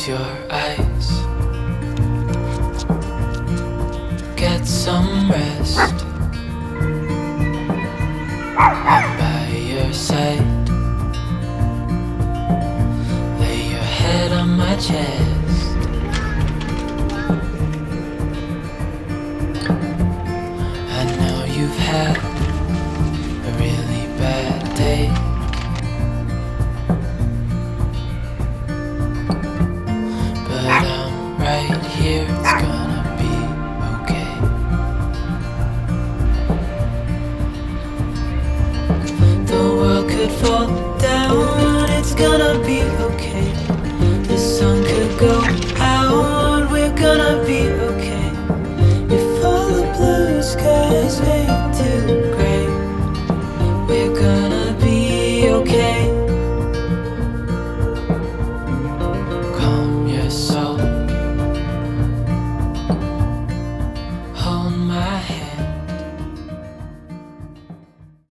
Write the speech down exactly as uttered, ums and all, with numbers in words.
Close your eyes, get some rest. I'm by your side, lay your head on my chest. I know you've had